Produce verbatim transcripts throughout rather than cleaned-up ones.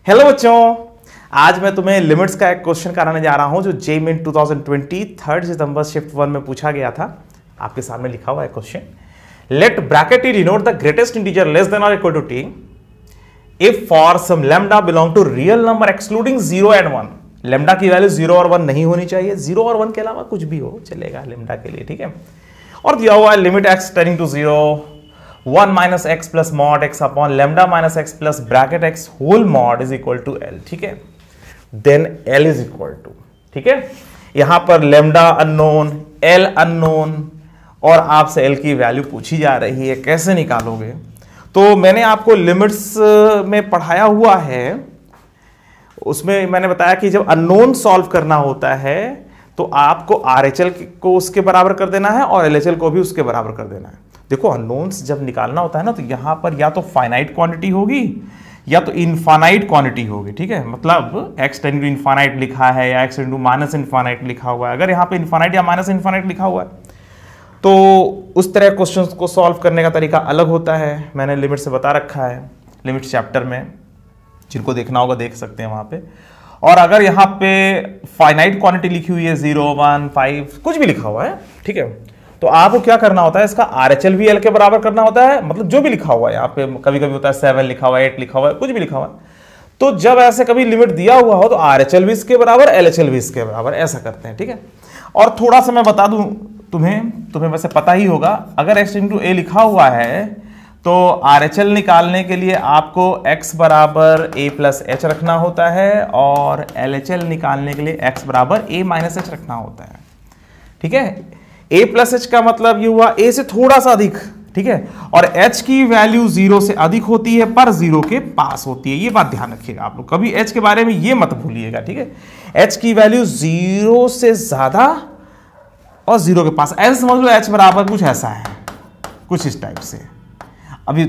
Hello बच्चों, आज मैं तुम्हें लिमिट्स का एक क्वेश्चन कराने जा रहा हूं जो JEE main two thousand twenty third सितंबर शिफ्ट वन में पूछा गया था। आपके सामने लिखा हुआ है question. Let bracket t denote the greatest integer less than और equal to t if for some lambda belong to real number excluding zero and one. Lambda की वैल्यू जीरो और वन नहीं होनी चाहिए, जीरो और वन के अलावा कुछ भी हो चलेगा लैम्डा के लिए, ठीक है। और दिया हुआ है limit x tending to zero one minus x plus mod x upon lambda minus x plus bracket x whole mod is equal to L, ठीक है। Then l is equal to, ठीक है। यहां पर लेमडा अननोन, एल अननोन और आपसे L की value पूछी जा रही है, कैसे निकालोगे। तो मैंने आपको लिमिट्स में पढ़ाया हुआ है, उसमें मैंने बताया कि जब अननोन सॉल्व करना होता है तो आपको आर एच एल को उसके बराबर कर देना है और एल एच एल को भी उसके बराबर कर देना है। देखो अननोन्स जब निकालना होता है ना तो यहां पर या तो फाइनाइट क्वांटिटी होगी या तो इनफाइनाइट क्वांटिटी होगी, ठीक है। मतलब x टेंडिंग टू इनफाइनाइट लिखा है या x tending to minus infinite लिखा हुआ है। अगर यहां पे इनफाइनाइट या माइनस इनफाइनाइट लिखा हुआ है तो उस तरह क्वेश्चंस को सॉल्व करने का तरीका अलग होता है। मैंने लिमिट से बता रखा है लिमिट चैप्टर में, जिनको देखना होगा देख सकते हैं वहां पे। और अगर यहाँ पे फाइनाइट क्वांटिटी लिखी हुई है जीरो वन फाइव कुछ भी लिखा हुआ है, ठीक है, तो आपको क्या करना होता है, इसका आर एच एल भी एल के बराबर करना होता है। मतलब जो भी लिखा हुआ है यहाँ पे, कभी कभी होता है सेवन लिखा हुआ है, एट लिखा हुआ है, कुछ भी लिखा हुआ है। तो जब ऐसे कभी लिमिट दिया हुआ हो तो आर एच एल भी इसके बराबर, एल एच एल भी इसके बराबर, ऐसा करते हैं, ठीक है। और थोड़ा सा मैं बता दूं तुम्हें, तुम्हें वैसे पता ही होगा, अगर एक्स इंटू ए लिखा हुआ है तो आर एच एल निकालने के लिए आपको x बराबर a प्लस एच रखना होता है और एल एच एल निकालने के लिए x बराबर a माइनस एच रखना होता है, ठीक है। a प्लस एच का मतलब ये हुआ a से थोड़ा सा अधिक, ठीक है। और h की वैल्यू जीरो से अधिक होती है पर जीरो के पास होती है, ये बात ध्यान रखिएगा आप लोग, कभी h के बारे में ये मत भूलिएगा, ठीक है। h की वैल्यू जीरो से ज्यादा और जीरो के पास, ऐसे समझ लो h बराबर कुछ ऐसा है, कुछ इस टाइप से। अभी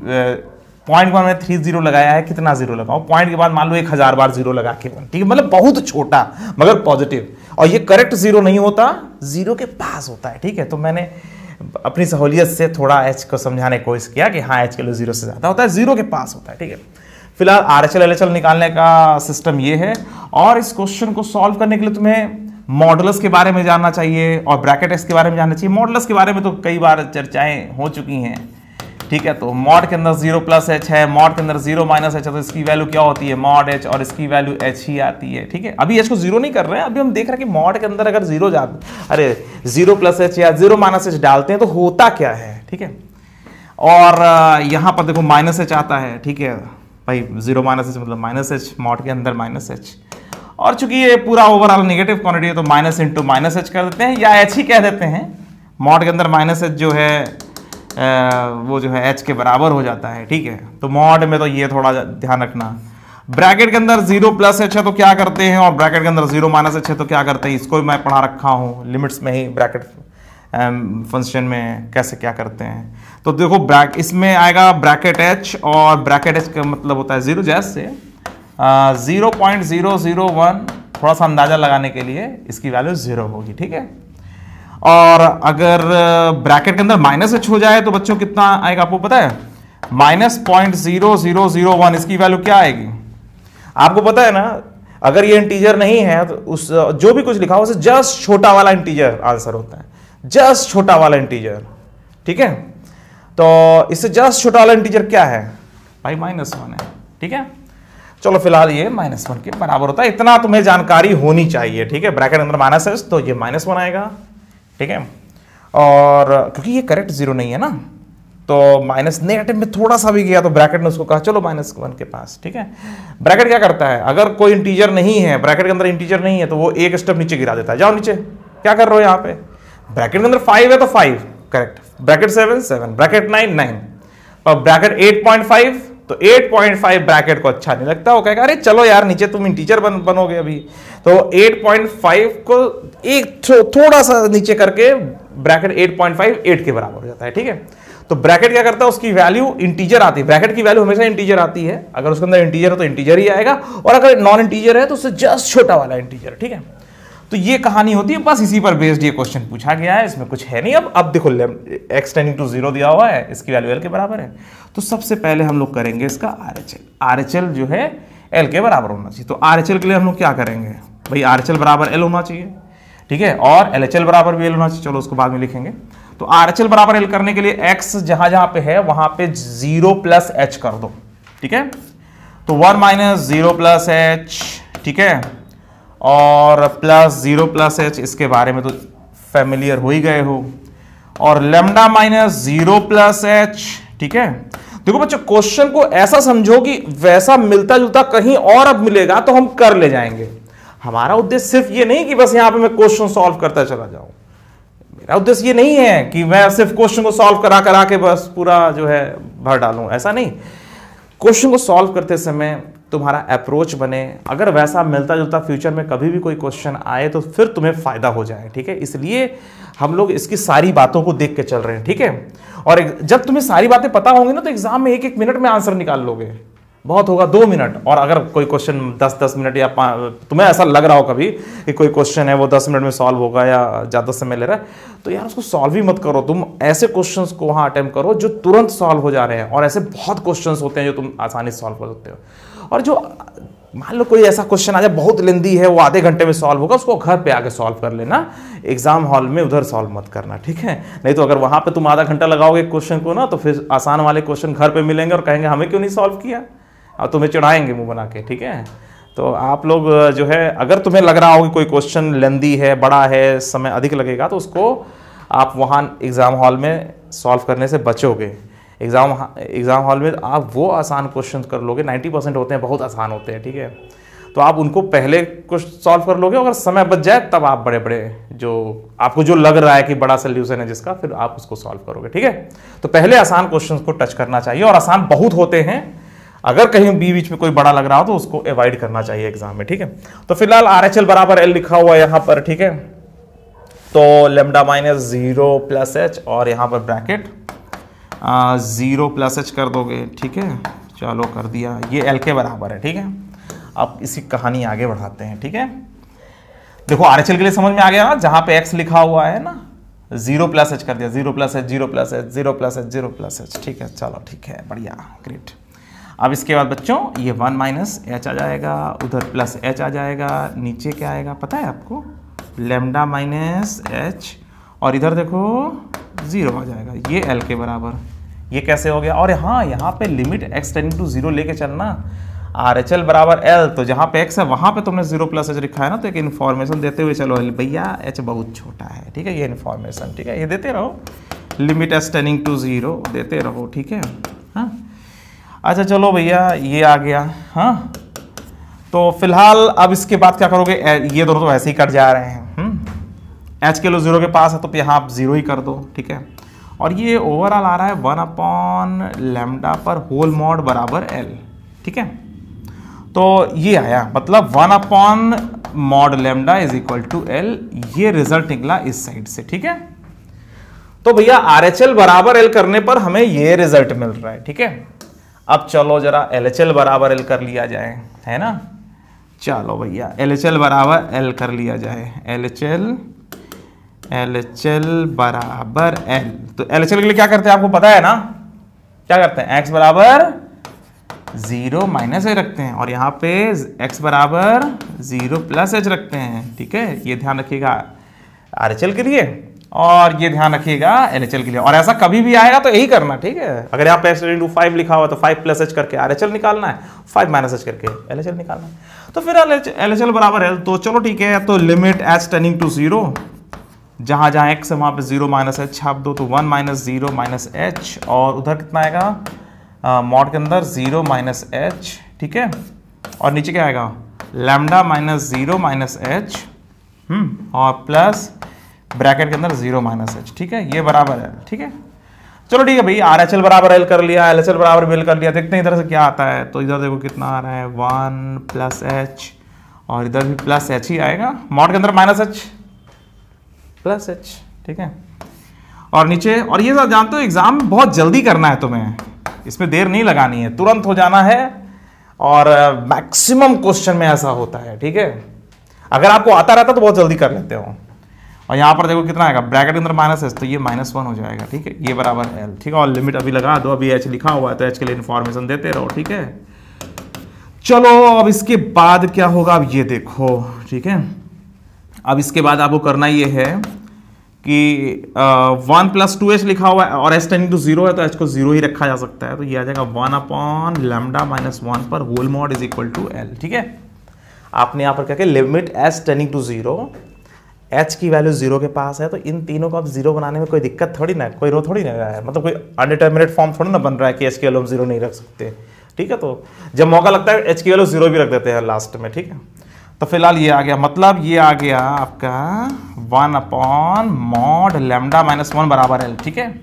पॉइंट वन में थ्री जीरो लगाया है, कितना जीरो लगाओ, पॉइंट के बाद मान लो एक हजार बार जीरो लगा के, ठीक है, मतलब बहुत छोटा मगर पॉजिटिव। और ये करेक्ट जीरो नहीं होता, जीरो के पास होता है, ठीक है। तो मैंने अपनी सहूलियत से थोड़ा एच को समझाने की कोशिश किया कि हाँ एच के लिए जीरो से ज्यादा होता है, जीरो के पास होता है, ठीक है। फिलहाल R H L L H L निकालने का सिस्टम ये है। और इस क्वेश्चन को सॉल्व करने के लिए तुम्हें मॉडुलस के बारे में जानना चाहिए और ब्रैकेट एक्स के बारे में जानना चाहिए। मॉडुलस के बारे में तो कई बार चर्चाएं हो चुकी हैं, ठीक है। तो मॉड के अंदर जीरो प्लस एच है, मॉड के अंदर जीरो माइनस एच है, तो इसकी वैल्यू क्या होती है, मॉड एच, और इसकी वैल्यू एच ही आती है, ठीक है। अभी एच को जीरो नहीं कर रहे हैं, अभी हम देख रहे हैं कि मॉड के अंदर अगर जीरो जाते, अरे जीरो प्लस एच या जीरो माइनस एच डालते हैं तो होता क्या है, ठीक है। और यहां पर देखो माइनस एच आता है, ठीक है भाई, जीरो माइनस एच मतलब माइनस एच, मॉड के अंदर माइनस एच। और चूंकि ये पूरा ओवरऑल नेगेटिव क्वांटिटी है तो माइनस इंटू माइनस एच कर देते हैं या एच ही कह देते हैं। मॉड के अंदर माइनस एच जो है आ, वो जो है h के बराबर हो जाता है, ठीक है। तो मॉड में तो ये थोड़ा ध्यान रखना। ब्रैकेट के अंदर जीरो प्लस एच है तो क्या करते हैं, और ब्रैकेट के अंदर जीरो माइनस एच है तो क्या करते हैं, इसको भी मैं पढ़ा रखा हूँ लिमिट्स में ही, ब्रैकेट फंक्शन में कैसे क्या करते हैं। तो देखो ब्रैक इसमें आएगा ब्रैकेट h और ब्रैकेट h का मतलब होता है जीरो, जैसे zero point zero zero one, थोड़ा सा अंदाजा लगाने के लिए इसकी वैल्यू जीरो होगी, ठीक है। और अगर ब्रैकेट के अंदर माइनस एच हो जाए तो बच्चों कितना आएगा आपको पता है, minus point zero zero zero one, इसकी वैल्यू क्या आएगी आपको पता है ना। अगर ये इंटीजर नहीं है तो उस जो भी कुछ लिखा हो उसे जस्ट छोटा वाला इंटीजर आंसर होता है, जस्ट छोटा वाला इंटीजर, ठीक है। तो इससे जस्ट छोटा वाला इंटीजर क्या है भाई, माइनस वन है, ठीक है। चलो फिलहाल ये माइनस वन के बराबर होता है, इतना तुम्हें जानकारी होनी चाहिए, ठीक है। ब्रैकेट अंदर माइनस है तो ये माइनस वन आएगा, ठीक है। और क्योंकि ये करेक्ट जीरो नहीं है ना, तो माइनस नेगेटिव में थोड़ा सा भी गया तो ब्रैकेट ने उसको कहा चलो माइनस वन के पास, ठीक है। ब्रैकेट क्या करता है, अगर कोई इंटीजर नहीं है, ब्रैकेट के अंदर इंटीजर नहीं है तो वो एक स्टेप नीचे गिरा देता है। जाओ नीचे, क्या कर रहे हो यहाँ पे, ब्रैकेट के अंदर फाइव है तो five correct, bracket seven seven, bracket nine nine, और ब्रैकेट एट पॉइंट फाइव, तो एट पॉइंट फाइव ब्रैकेट को अच्छा नहीं लगता, वो कहेगा अरे चलो यार नीचे तुम इंटीजर बन बनोगे अभी, तो एट पॉइंट फाइव को एक थो, थोड़ा सा नीचे करके bracket eight point five eight के बराबर हो जाता है, ठीक है। तो ब्रैकेट क्या करता है, उसकी वैल्यू इंटीजर आती है, ब्रैकेट की वैल्यू हमेशा इंटीजर आती है, अगर उसके अंदर इंटीजर है तो इंटीजर ही आएगा, और अगर नॉन इंटीजर है तो उससे जस्ट छोटा वाला इंटीजर, ठीक है। तो ये कहानी होती है, बस इसी पर बेस्ड ये क्वेश्चन पूछा गया है, इसमें कुछ है नहीं। अब अब देखो एक्स टेंडिंग टू जीरो दिया हुआ है, इसकी वैल्यू एल के बराबर है, तो सबसे पहले हम लोग करेंगे इसका R H L. R H L जो है एल के बराबर होना चाहिए। तो आर एच एल के लिए हम लोग क्या करेंगे भाई, आर एच एल बराबर एल होना चाहिए, ठीक है, और एल एच एल बराबर भी एल होना चाहिए। चलो उसको बाद में लिखेंगे। तो आर एच एल बराबर एल करने के लिए एक्स जहां जहां पे है वहां पे जीरो प्लस एच कर दो, ठीक है। तो one minus zero plus H, ठीक है, और प्लस जीरो प्लस एच, इसके बारे में तो फेमिलियर हो ही गए हो। और lambda minus zero plus H, ठीक है। देखो बच्चों, क्वेश्चन को ऐसा समझो कि वैसा मिलता जुलता कहीं और अब मिलेगा तो हम कर ले जाएंगे। हमारा उद्देश्य सिर्फ ये नहीं कि बस यहां पे मैं क्वेश्चन सॉल्व करता चला जाऊं। मेरा उद्देश्य ये नहीं है कि मैं सिर्फ क्वेश्चन को सॉल्व करा करा के बस पूरा जो है भर डालूं, ऐसा नहीं। क्वेश्चन को सॉल्व करते समय तुम्हारा अप्रोच बने, अगर वैसा मिलता जुलता फ्यूचर में कभी भी कोई क्वेश्चन आए तो फिर तुम्हें फायदा हो जाए, ठीक है। इसलिए हम लोग इसकी सारी बातों को देख के चल रहे हैं, ठीक है। और जब तुम्हें सारी बातें पता होंगी ना तो एग्जाम में एक एक मिनट में आंसर निकाल लोगे, बहुत होगा दो मिनट। और अगर कोई क्वेश्चन दस दस मिनट या तुम्हें ऐसा लग रहा हो कभी कि कोई क्वेश्चन है वो दस मिनट में सॉल्व होगा या ज़्यादा समय ले रहा है, तो यार उसको सॉल्व ही मत करो। तुम ऐसे क्वेश्चंस को वहाँ अटेम्प्ट करो जो तुरंत सॉल्व हो जा रहे हैं, और ऐसे बहुत क्वेश्चंस होते हैं जो तुम आसानी से सॉल्व कर सकते हो। और जो मान लो कोई ऐसा क्वेश्चन आ जाए बहुत लेंदी है, वो आधे घंटे में सॉल्व होगा, उसको घर पे आके सॉल्व कर लेना, एग्जाम हॉल में उधर सॉल्व मत करना, ठीक है। नहीं तो अगर वहाँ पे तुम आधा घंटा लगाओगे क्वेश्चन को ना, तो फिर आसान वाले क्वेश्चन घर पे मिलेंगे और कहेंगे हमें क्यों नहीं सॉल्व किया, और तुम्हें चढ़ाएंगे मुंह बना के, ठीक है। तो आप लोग जो है, अगर तुम्हें लग रहा हो कि कोई क्वेश्चन लेंदी है, बड़ा है, समय अधिक लगेगा, तो उसको आप वहाँ एग्ज़ाम हॉल में सॉल्व करने से बचोगे। एग्ज़ाम एग्ज़ाम हॉल में आप वो आसान क्वेश्चन कर लोगे, नाइन्टी परसेंट होते हैं बहुत आसान होते हैं, ठीक है। तो आप उनको पहले कुछ सॉल्व कर लोगे, अगर समय बच जाए तब आप बड़े बड़े जो आपको जो लग रहा है कि बड़ा सोल्यूशन है जिसका, फिर आप उसको सॉल्व करोगे, ठीक है। तो पहले आसान क्वेश्चन को टच करना चाहिए, और आसान बहुत होते हैं। अगर कहीं बी बीच में कोई बड़ा लग रहा हो तो उसको अवॉइड करना चाहिए एग्जाम में, ठीक है। तो फिलहाल आर एच एल बराबर एल लिखा हुआ है यहाँ पर, ठीक है। तो lambda minus zero plus H, और यहाँ पर ब्रैकेट जीरो प्लस एच कर दोगे, ठीक है। चलो कर दिया, ये एल के बराबर है, ठीक है। अब इसी कहानी आगे बढ़ाते हैं, ठीक है। देखो आर एच एल के लिए समझ में आ गया ना, जहां पे एक्स लिखा हुआ है ना, जीरो प्लस एच कर दिया, zero plus H, zero plus H, zero plus H, zero plus H, ठीक है। चलो ठीक है, बढ़िया, ग्रेट। अब इसके बाद बच्चों ये वन माइनस एच आ जाएगा, उधर प्लस एच आ जाएगा, नीचे क्या आएगा पता है आपको, लेमडा माइनस एच, और इधर देखो जीरो आ जाएगा, ये एल के बराबर। ये कैसे हो गया? और हाँ, यहाँ पे limit x tending to zero लेके चलना, आर एच एल बराबर एल, तो जहाँ पे एक्स है वहाँ पे तुमने जीरो प्लस एच लिखा है ना, तो एक इन्फॉर्मेशन देते हुए चलो भैया एच बहुत छोटा है, ठीक है, ये इन्फॉर्मेशन, ठीक है, ये देते रहो, limit x tending to zero देते रहो, ठीक है। हाँ अच्छा चलो भैया ये आ गया। हाँ तो फिलहाल अब इसके बाद क्या करोगे, ये दोनों तो ऐसे ही कट जा रहे हैं, एच के लो जीरो के पास है तो यहाँ आप जीरो ही कर दो, ठीक है। और ये ओवरऑल आ रहा है वन अपॉन लेमडा पर होल मॉड बराबर एल, ठीक है। तो ये आया, मतलब one upon mod lambda is equal to L, ये रिजल्ट निकला इस साइड से, ठीक है। तो भैया आर एच एल बराबर एल करने पर हमें ये रिजल्ट मिल रहा है, ठीक है। अब चलो जरा एल एच एल बराबर एल कर लिया जाए, है ना। चलो भैया एल एच एल बराबर एल कर लिया जाए, L H L L H L बराबर एल। तो एल एच एल के लिए क्या करते हैं आपको पता है ना, क्या करते हैं, x बराबर जीरो माइनस एच रखते हैं, और यहाँ पे x बराबर जीरो प्लस एच रखते हैं, ठीक है। ये ध्यान रखिएगा आर एच एल के लिए, और ये ध्यान रखिएगा एल एच एल के लिए। और ऐसा कभी भी आएगा तो यही करना, ठीक है। अगर यहाँ पे x इंटू फाइव लिखा हुआ तो फाइव प्लस एच करके आर एच एल निकालना है, फाइव माइनस एच करके एल एच एल निकालना है। तो फिर एल एच एल बराबर एल, तो चलो ठीक है, तो limit H tending to zero, जहां जहां x है वहां पे जीरो माइनस एच छाप दो, तो one minus zero minus H, और उधर कितना आएगा मॉड के अंदर जीरो माइनस एच, ठीक है। और नीचे क्या आएगा, lambda minus zero minus H, hmm और प्लस ब्रैकेट के अंदर जीरो माइनस एच, ठीक है, ये बराबर है, ठीक है। चलो ठीक है भाई, आर एच एल बराबर एल कर लिया, एल एच एल बराबर एल कर लिया, देखते हैं इधर से क्या आता है। तो इधर देखो कितना आ रहा है, वन प्लस एच, और इधर भी प्लस एच ही आएगा, मॉड के अंदर माइनस एच प्लस एच, ठीक है। और नीचे, और ये सब जानते हो एग्जाम में बहुत जल्दी करना है तुम्हें, इसमें देर नहीं लगानी है, तुरंत हो जाना है, और मैक्सिमम क्वेश्चन में ऐसा होता है, ठीक है। अगर आपको आता रहता तो बहुत जल्दी कर लेते हो। और यहाँ पर देखो कितना आएगा, ब्रैकेट के अंदर माइनस एच, तो ये माइनस वन हो जाएगा, ठीक है, ये बराबर एल, ठीक है। और लिमिट अभी लगा दो, अभी एच लिखा हुआ है तो एच के लिए इन्फॉर्मेशन देते रहो, ठीक है। चलो अब इसके बाद क्या होगा, अब ये देखो, ठीक है। अब इसके बाद आपको करना ये है कि वन प्लस टू एच लिखा हुआ है और एच टेंडिंग टू जीरो है तो एच को जीरो ही रखा जा सकता है, तो ये आ जाएगा one upon lambda minus one पर whole mod is equal to L, ठीक है। आपने यहाँ पर क्या किया, limit H tending to zero, H की वैल्यू जीरो के पास है, तो इन तीनों को आप जीरो बनाने में कोई दिक्कत थोड़ी ना, कोई रो थोड़ी ना है, मतलब कोई अनडिटर्मिनेट फॉर्म थोड़ी ना बन रहा है कि एच की वैल्यू हम जीरो नहीं रख सकते, ठीक है। तो जब मौका लगता है एच की वैल्यू जीरो भी रख देते हैं लास्ट में, ठीक है। तो फिलहाल ये आ गया, मतलब ये आ गया आपका one upon mod lambda minus one बराबर एल, ठीक है।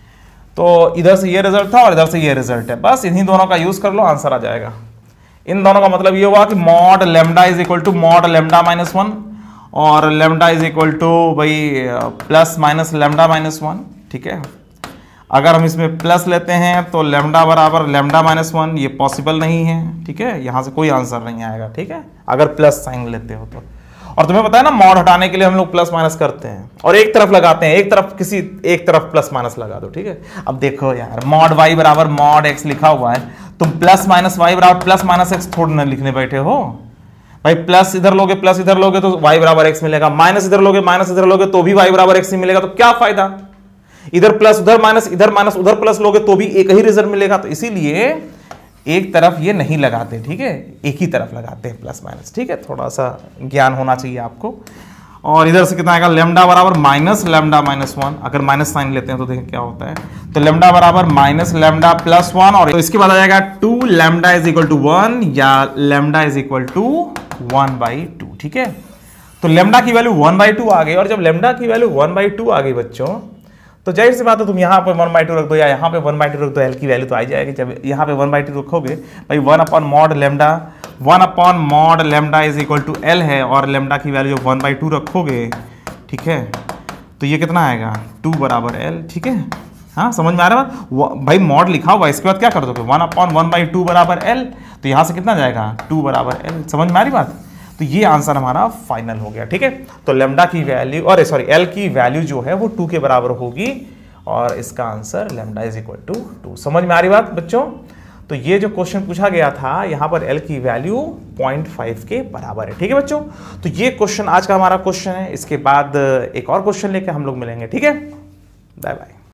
तो इधर से ये रिजल्ट था और इधर से ये रिजल्ट है, बस इन्हीं दोनों का यूज कर लो, आंसर आ जाएगा। इन दोनों का मतलब ये हुआ कि mod lambda is equal to mod lambda minus one और लैम्डा इज इक्वल टू भाई plus minus lambda minus one, ठीक है। अगर हम इसमें प्लस लेते हैं तो लैम्डा बराबर लैम्डा माइनस वन, ये पॉसिबल नहीं है, ठीक है। यहां से कोई आंसर नहीं आएगा, ठीक है, अगर प्लस साइन लेते हो तो। और तुम्हें पता है ना, मॉड हटाने के लिए हम लोग प्लस माइनस करते हैं और एक तरफ लगाते हैं, एक तरफ किसी एक तरफ प्लस माइनस लगा दो, ठीक है। अब देखो यार, मॉड वाई बराबर मॉड एक्स लिखा हुआ है, तुम प्लस माइनस वाई बराबर प्लस माइनस एक्स थोड़ी ना लिखने बैठे हो भाई। प्लस इधर लोगे प्लस इधर लोगे तो y बराबर x मिलेगा, माइनस इधर लोगे माइनस इधर लोगे तो भी y बराबर x ही मिलेगा, तो क्या फायदा। इधर प्लस उधर माइनस इधर माइनस उधर प्लस लोगे तो भी एक ही रिजल्ट मिलेगा, तो इसीलिए एक तरफ ये नहीं लगाते, ठीक है, एक ही तरफ लगाते हैं प्लस माइनस, ठीक है। थोड़ा सा ज्ञान होना चाहिए आपको। और इधर से कितना आएगा, लैम्डा बराबर माइनस लैम्डा माइनस वन, अगर माइनस साइन लेते हैं तो देखें क्या होता है, तो लैम्डा बराबर माइनस लैम्डा प्लस वन, और तो इसके बाद आ जाएगा two lambda is equal to one या lambda is equal to one by two, ठीक है। तो लैम्डा की वैल्यू वन बाई टू आ गई, और जब लैम्डा की वैल्यू वन बाई टू आ गई बच्चों, तो जाहिर सी बात है तुम यहाँ पे वन बाई टू रख दो या यहाँ पे वन बाई टू रख दो, एल की वैल्यू तो आ जाएगी। जब यहाँ पे वन बाई टू रखोगे भाई, one upon mod lambda one upon mod lambda is equal to L है, और लैम्डा की वैल्यू वन बाई टू रखोगे, ठीक है, तो ये कितना आएगा, टू बराबर एल, ठीक है। हाँ, समझ में आ रहा है भाई, मॉड लिखा हुआ, इसके बाद क्या कर दोगे, one upon one by two बराबर एल, तो यहाँ से कितना जाएगा, टू बराबर एल। समझ में आ रही बात। तो ये आंसर हमारा फाइनल हो गया, ठीक है। तो लैम्डा की वैल्यू और सॉरी एल की वैल्यू जो है वो टू के बराबर होगी, और इसका answer lambda is equal to two. समझ में आ रही बात बच्चों। तो ये जो क्वेश्चन पूछा गया था, यहाँ पर एल की वैल्यू पॉइंट फाइव के बराबर है, ठीक है बच्चों। तो ये क्वेश्चन आज का हमारा क्वेश्चन है। इसके बाद एक और क्वेश्चन लेके हम लोग मिलेंगे, ठीक है। Bye bye.